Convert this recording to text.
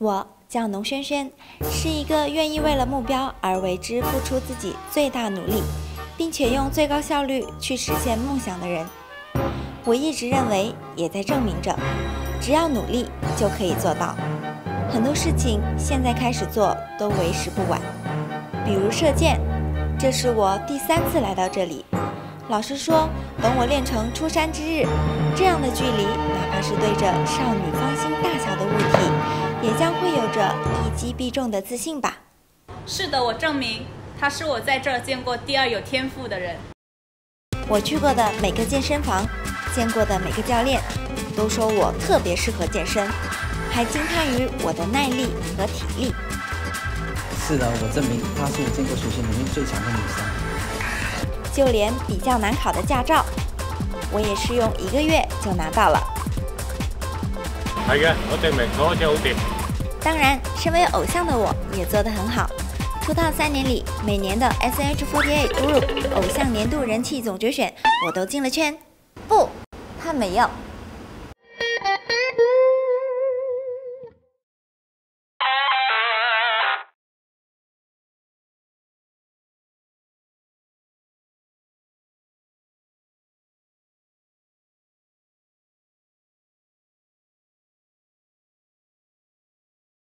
我叫农轩轩，是一个愿意为了目标而为之付出自己最大努力，并且用最高效率去实现梦想的人。我一直认为，也在证明着，只要努力就可以做到。很多事情现在开始做都为时不晚。比如射箭，这是我第3次来到这里。老师说，等我练成出山之日，这样的距离，哪怕是对着少女芳心大小的物体，也将会有着一击必中的自信吧。 是的，我证明他是我在这儿见过第2有天赋的人。 我去过的每个健身房，见过的每个教练，都说我特别适合健身，还惊叹于我的耐力和体力。 是的，我证明她是我见过学校里面最强的女生。 就连比较难考的驾照，我也是用1个月就拿到了。 係嘅，我證明我好掂。 當然，身為偶像的我也做得很好。出道3年里，每年的 SH48 Group 偶像年度人氣總決選，我都進了圈。不，他沒有。